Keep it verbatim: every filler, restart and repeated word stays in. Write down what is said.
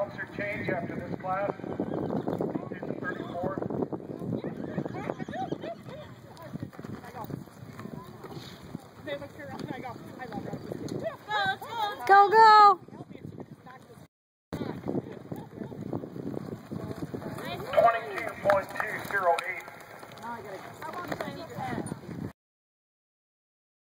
officer change after this class. Student thirty-four. Go, go!